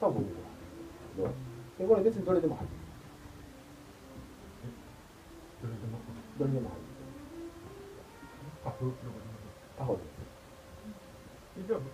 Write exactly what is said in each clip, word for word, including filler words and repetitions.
多分僕はでこれ別にどれでも入ってる。どれでも入ってる。 タフタフで。 じゃあ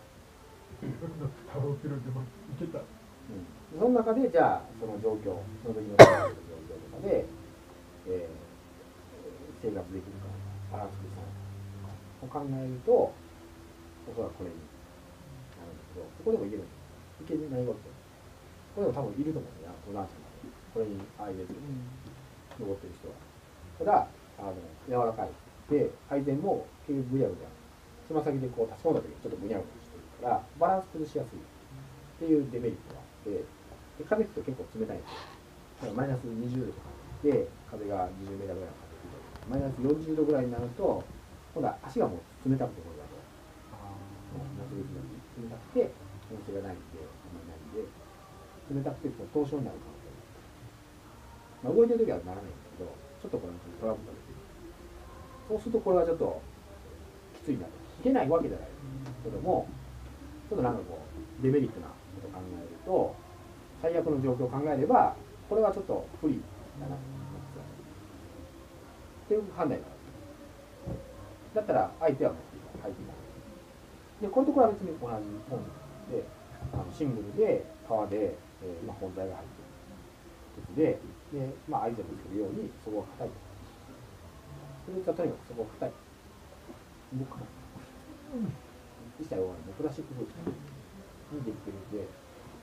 タフキロでもいけた。 うん、その中でじゃあその状況その時の状況とかで、えー、生活できるかバランス崩さないかを考えるとおそらくこれになるんだけどここでもいけるんですいけないわけですこれでも多分いると思うんだよお男性までこれにアイゼン登ってる人はただあの柔らかいでアイゼンも結局ぐにゃぐにゃつま先でこう立ち込んだ時にちょっとぐにゃぐにゃしてるからバランス崩しやすいっていうデメリットがあってで風吹くと結構冷たいんですよだからマイナスにじゅうどとかで風がにじゅうメーターぐらいの風吹いてマイナスよんじゅうどぐらいになると今度は足がもう冷たくてこれだと夏口の冷たくて温泉がないんであんまりないんで冷たくて凍傷になる可能性がある、まあ、動いてる時はならないんだけどちょっとこれトラブルが出てくるそうするとこれはちょっときついなといけないわけじゃないけどもちょっとなんかこうデメリットなことを考えると最悪の状況を考えればこれはちょっと不利だなっていう判断になるだったら相手はもう入っていないでこれとこれは別に同じもんであのシングルで革で、えーまあ、本体が入ってる鉄でで、まあ、相手をつけるようにそこが硬いそれととにかくそこが硬い動かない一切動かないプラスチックブーツにできてるんで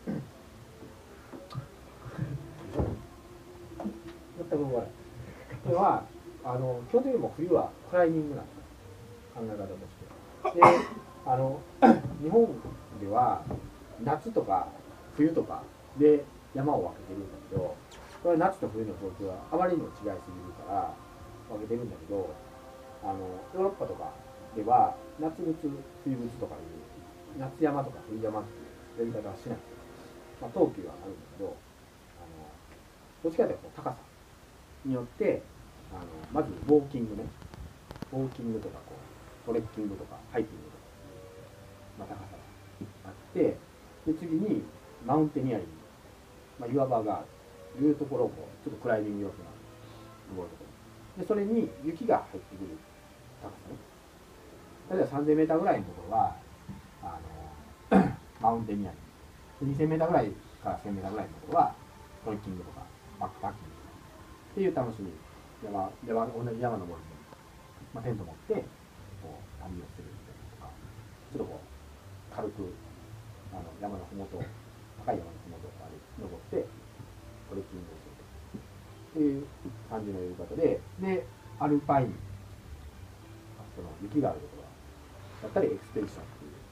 全く動かないこれはあの基本的にも冬はクライミングなんです考え方としてであの日本では夏とか冬とかで山を分けてるんだけどこれ夏と冬の状況はあまりにも違いすぎるから分けてるんだけどあのヨーロッパとかでは夏靴冬靴とかいう夏山とか冬山っていう呼び方はしない、まあ、冬季はあるんだけどあのどっちかというと高さによってあのまずウォーキングねウォーキングとかこうトレッキングとかハイキングとか、まあ、高さがあってで次にマウンテニアリング、まあ、岩場があるいうところをこうちょっとクライミング要素が登るところでそれに雪が入ってくる高さね例えばさんぜんメーターぐらいのところはあのマウンテニアリングにせんメーターぐらいからせんメーターぐらいのところはトレッキングとかバックパッキングっていう楽しみ山山同じ山登るのに、まあ、テント持ってこう旅をするみたいなとかちょっとこう軽くあの山のふもと高い山のふもとを登ってトレッキングをするっていう感じのやり方ででアルパインその雪があるところだったりエクスペディションっていう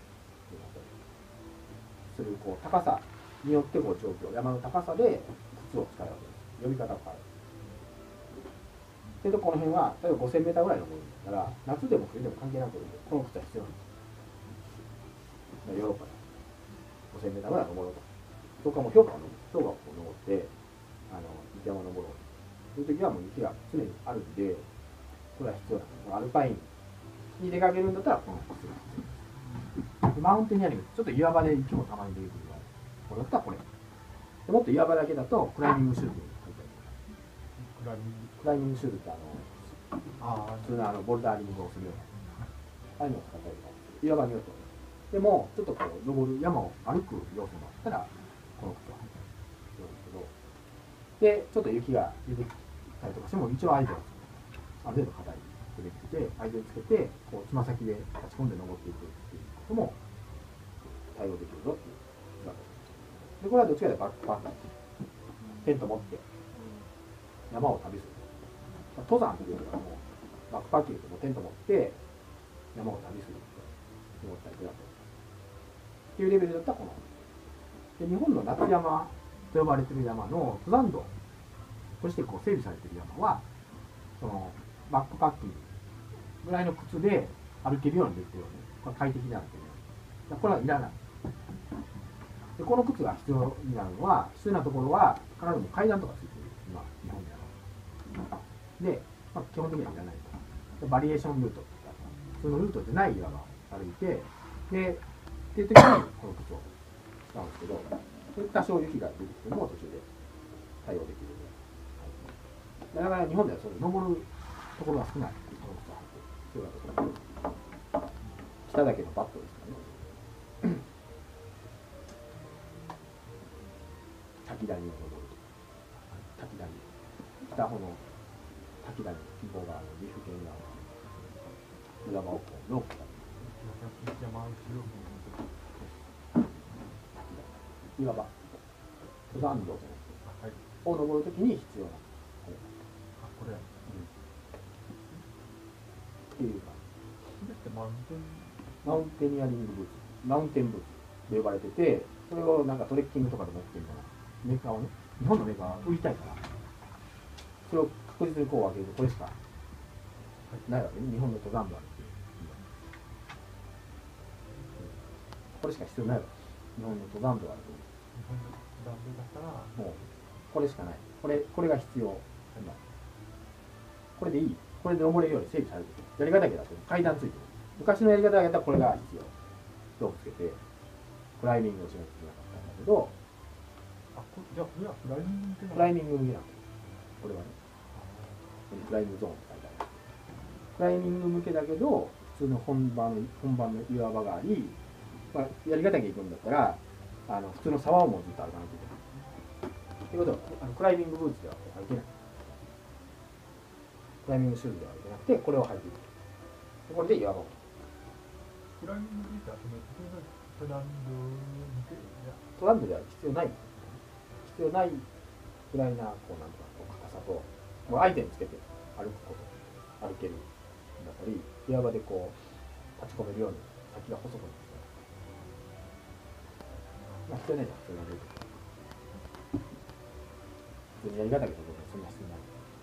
するこう高さによってこう状況山の高さで靴を使うわけです呼び方を変えるでとこの辺は例えばごせんメーターぐらい登るんだから夏でも冬でも関係なくこの靴は必要なんですヨーロッパでごせんメーターぐらい登ろうとそこからもう氷河を登る氷河を登ってあの雪山を登ろうという時はもう雪が常にあるんでこれは必要なんですアルパインに出かけるんだったらこの靴が必要ですマウンテニアリングちょっと岩場で雪もたまに出てくるからこれだったらこれでもっと岩場だけだとクライミングシューズに書いてあるクライミングシューズってあのあ普通のあのボルダーリングをするようなああいうのを使ったりとか岩場によるとでもちょっとこう登る山を歩く要素もあったらこの靴は必要ですけどでちょっと雪が出てきたりとかしても一応アイゼンある程度硬い出てきてアイゼンつけてこうつま先で立ち込んで登っていくっていうことも対応できるぞっていうでこれはどっちかでバックパックテント持って山を旅する登山っていうのはもうバックパッキングでもテント持って山を旅するって思ったりするわけですっていうレベルだったらこので日本の夏山と呼ばれている山の登山道としてこう整備されている山はそのバックパッキングぐらいの靴で歩けるようにできてるよねこれ快適なんですよねこれはいらないでこの靴が必要になるのは必要なところは必ずしも階段とかついてる今日本ではで、まあ、基本的にはいらないとバリエーションルートそのルートじゃない岩が歩いてでっていう時にこの靴を使うんですけど多少雪が出てきても途中で対応できるぐらい、はい、だから日本ではそういう登るところが少ない、その靴を履いて、そういうわけです。北だけのバットですからね。滝谷を登るとか、滝谷、北穂の滝谷、向こう側の岐阜県側の裏場をこうロープしたり、 山後ろいわば登山道じゃなくて、はい、を登るときに必要な、 あ、これ、うん、 っていうか、 それってマウンテンマウンテニアリングブーツ、マウンテンブーツと呼ばれてて、それをなんかトレッキングとかで持ってるから、メーカーをね、日本のメーカーは売りたいから、それを確実にこう分けるとこれしかないわけね、日本の登山部あるっていう。これしか必要ないわけ。日本の登山部あると。 日本の登山部だったら、 もうこれしかない。これこれが必要。これでいい。これで登れるように整備されてる。やり方だけだと階段ついてる。昔のやり方だったらこれが必要。ロープつけてクライミングをしなきゃいけなかったんだけど、 あ、こじゃあこれはクライミングってクライミング向けなんだよ。これはね。クライミングゾーンって書いてある。クライミング向けだけど、普通の本番本番の岩場があり、まあ、やり方だけ行くんだったら、あの普通の沢をもずっと歩かないといけない。ということは、あのクライミングブーツでは歩けない。クライミングシューズでは歩けなくて、これを履いていく。これで岩場を。 クライミングってその普通の登山道向けいや登山部では必要ない。必要ないぐらいな、こうなんとかこう硬さと、もうアイテムつけて歩くこと、歩けるだったり、岩場でこう立ち込めるように先が細くなってる。まあ必要ないじゃん、普通のルート。普通にやり方だけどそんな必要ない。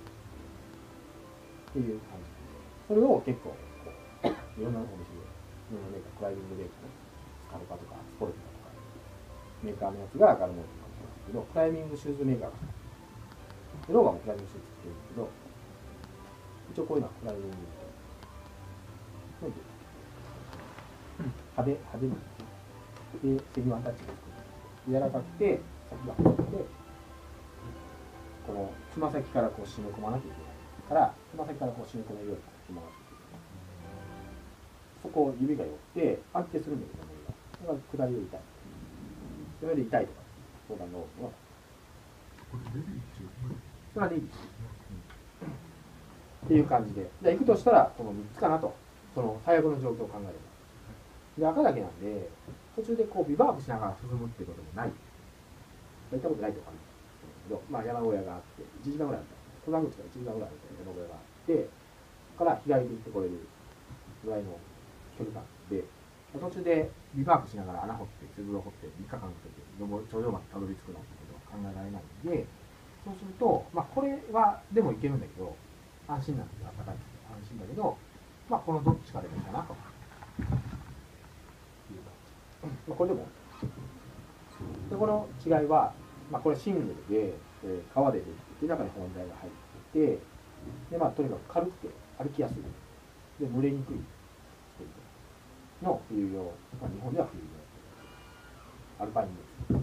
っていう感じ。それを結構こういろんなお店で、いろんなメーカー、クライミングメーカーね、スカルパとかスポルトとかメーカーのやつがガルモートかもしれないけど、クライミングシューズメーカーがローガンもクライミングシューズって言うんだけど、一応こういうのはクライミングなんて派手派手にでセミワンタッチがつく。柔らかくて先が細くて、このつま先からこう締め込まなきゃいけないから、つま先からこう締め込めるように締まなきゃいけない。そこを指が寄って安定するんだけど、それが下りで痛い。それで痛いとか相談が多いのは、 これレディーっていうそれはレディーっていう感じで、じゃあ行くとしたらこのみっつかなと、その最悪の状況を考えれば。で、赤岳なんで、途中でこうビバークしながら進むっていうこともない。行ったことないとかね。けど、まあ山小屋があって、いちじかんぐらいあった。登山口からいちじかんぐらいあった山小屋があって、そこから日帰りで行ってこれるぐらいの距離感で、途中でビバークしながら穴掘って、水風呂掘ってみっかかんかけて、頂上までたどり着くなんてことは考えられないので、そうすると、まあこれはでもいけるんだけど、安心なんですよ、暖かいです安心だけど、まあこのどっちかでもいいかなと。まあ、これでもでこの違いは、まあ、これシングルで、えー、革でできて中に本材が入ってて、で、まあ、とにかく軽くて歩きやすいで蒸れにくいの冬用、まあ、日本では冬用アルパインです。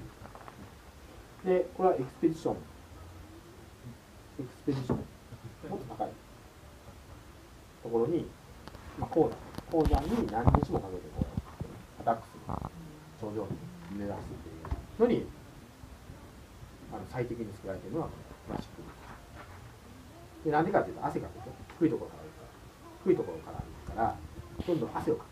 でこれはエクスペディションエクスペディションもっと高いところに、まあ、鉱山鉱山に何日もかけてこうアタックする頂上に目指すっていうのにあの最適に作られているのはプラスチックで、なんでかっていうと汗かくと低いところから低いところから歩くからどんどん汗をかく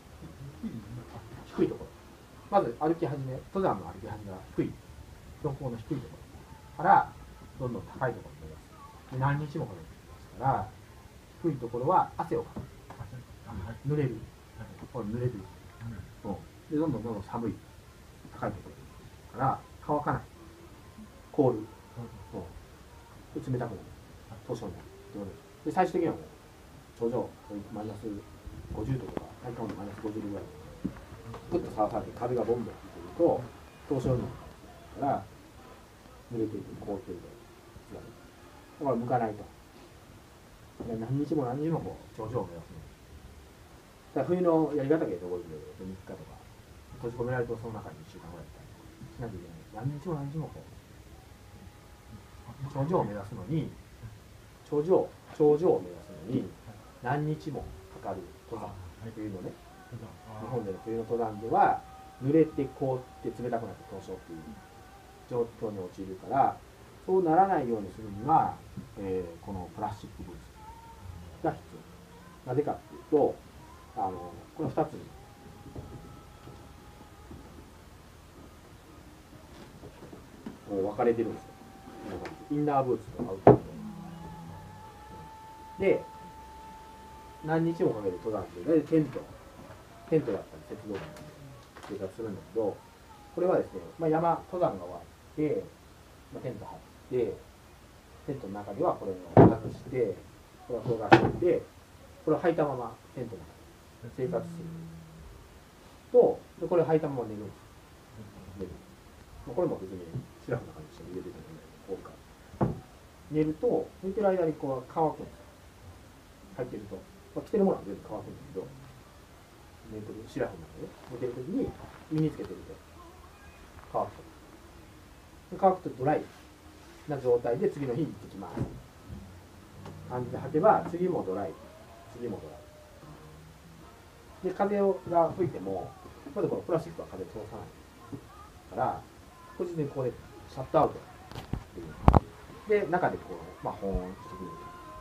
低いところまず歩き始め登山の歩き始めは低い標高の低いところからどんどん高いところに目指すで何日もかけていきますから低いところは汗をかく濡れるこれ濡れるうんでどんどんどんどん寒い高いところから乾かない凍る、うん、で冷たくなる凍傷になるで最終的にはもう頂上マイナスごじゅうどとか体感温度マイナスごじゅうどぐらいグッとさらされて風がボンボン吹いてると凍傷になるから濡れていて凍っているとだから向かないとで何日も何日もこう頂上を目指すだから冬のやり方でどこでみっかとか閉じ込められるとその中にいっしゅうかんぐらいいたりしなきゃいけない何日も何日もこう頂上を目指すのに頂上頂上を目指すのに何日もかかる登山、冬のね、日本での冬の登山では濡れて凍って冷たくなって凍傷っていう状況に陥るから、そうならないようにするには、えー、このプラスチックブーツが必要。なぜかっていうと、あのこのふたつにこう分かれてるんですよ。インナーブーツとアウトブーツで、何日もかけて登山して、テントテントだったり雪道だったり生活するんだけど、これはですね、まあ、山登山が終わって、まあ、テント張ってテントの中ではこれを外してこれを転がしておいて、これを履いたままテントの中で生活すると、でこれを履いたまま寝るんです寝る、まあ、これも別にシラフな感じで入れててもいいんだけど、こうか寝ると寝てる間にこう乾くんですよ。履いてると、まあ、着てるものは全部乾くんだけど、寝てるシラフの中で寝てる時に身につけてると乾くと。乾くとドライな状態で次の日行ってきます感じで履けば、次もドライ次もドライで、風が吹いてもまずこのプラスチックは風通さないから確実にここでシャットアウトっていうで、中でこう、まあ、保温してくれる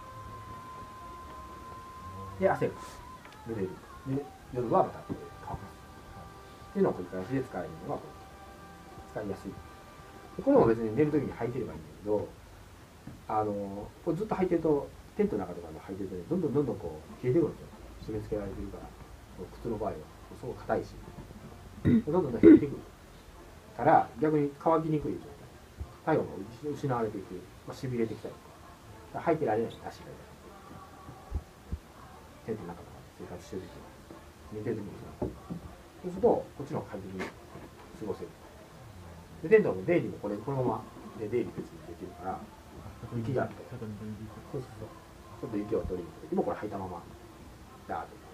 で、汗が濡れるで、夜はまたこれ乾かすっていうのを繰り返しで使えるのがこれ使いやすい。これも別に寝るときに履いてればいいんだけど、あのこれずっと履いてると、テントの中とかで履いてるとね、どんどんどんどんこう消えてくるんですよ。締め付けられてるから、靴の場合はすごく硬いし、どんどんどんどん減ってくるから逆に乾きにくい状態、体温が失われていく、まあ、しびれてきたりとか、履いてられない足がテントの中とかで生活してるときは寝てるときにそうするとこっちの方が快適に過ごせる。でテントの出入りもこれこのままで出入り別にできるから、雪があってそうそうそうちょっと雪を取りに行く時もこれ履いたままダーッと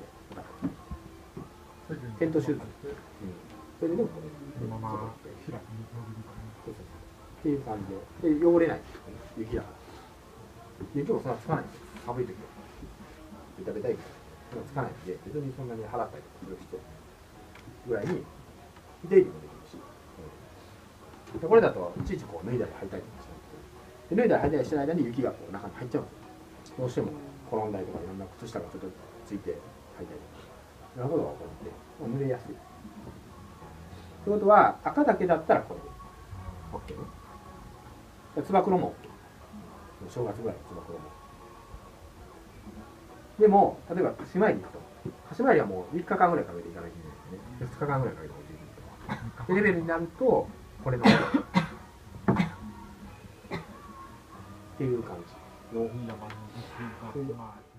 取ってテントシューズ、うん、それででもこれそのまま開きに伸びるかそうそうっていう感じで、で汚れない雪だから雪もそんなつかないんですよ。寒い時はベタベタ雪がつかないんで、別にそんなに払ったりとかする必要ぐらいに出入りもできるし、でこれだといちいちこう脱いだり履いたりとかしないと、で脱いだり履いたりしてる間に雪がこう中に入っちゃうんですよ。どうしても転んだりとかいろんな靴下がちょっとついて履いたりとかいろんなことが起こってもう濡れやすい。ということは赤だけだったらこれで OK ね。つば九郎も OK。正月ぐらいのつば九郎も。でも例えば鹿島入り行くと、鹿島入りはもうみっかかんぐらいかけていかなきゃいけないんですね。ふつかかんぐらいかけて降りていくと。でレベルになるとこれのっていう感じの。 いい山の実習がまあ